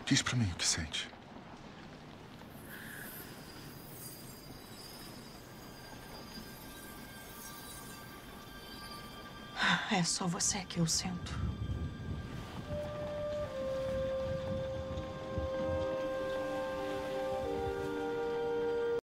Diz pra mim o que sente. É só você que eu sinto.